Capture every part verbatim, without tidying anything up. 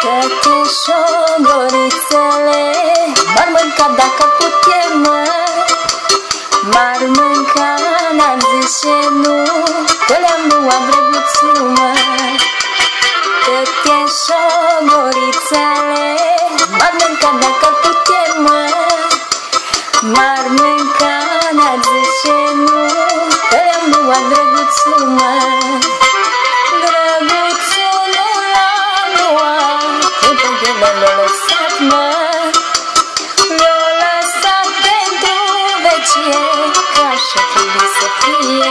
Toate șogorițele m-ar mânca dacă putem, mă. M-ar mânca, n-ar zice nu, că le-am luat drăguțul, mă. Toate șogorițele m-ar mânca dacă putem, mă. M-ar mânca, n-ar zice nu, că le-am luat drăguțul, mă. Drăguțul nu l-am luat, pentru că l-a lăsat, mă. L-a lăsat pentru vecie, că așa trebuie să fie.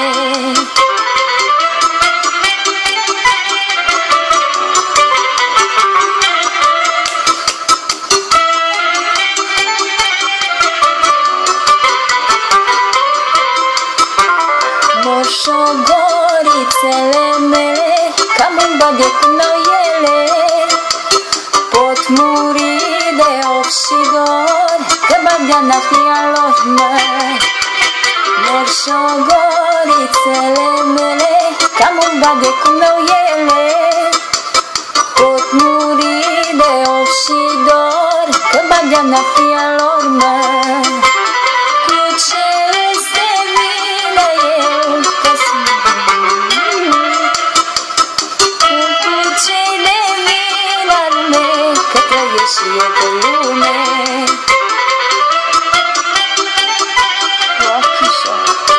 Moșogorițele mele, cam îmi bade cum n-au ele. Pot muri de ochi și gori, că badea n-ar fi a lor, mă. Moșogorițele mele, cam îmi bade cum n-au ele. Pot muri de ochi și dor, că badea n-ar fi a lor, mă. Cu ce este vină eu, că sunt și eu pe lume. Ochișor.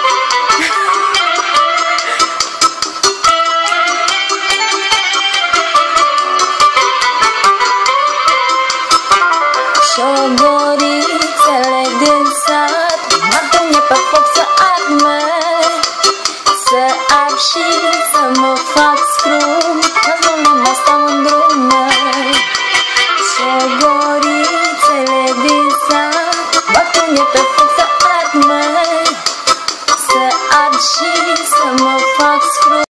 Șogorițele din sat mă pune pe foc să ard, mă. Să ard și să mă fac scrum, că nu le mai stau în drum, mă. Șogorițele din sat mă pune pe foc să ard, mă. Să ard și să mă fac scrum.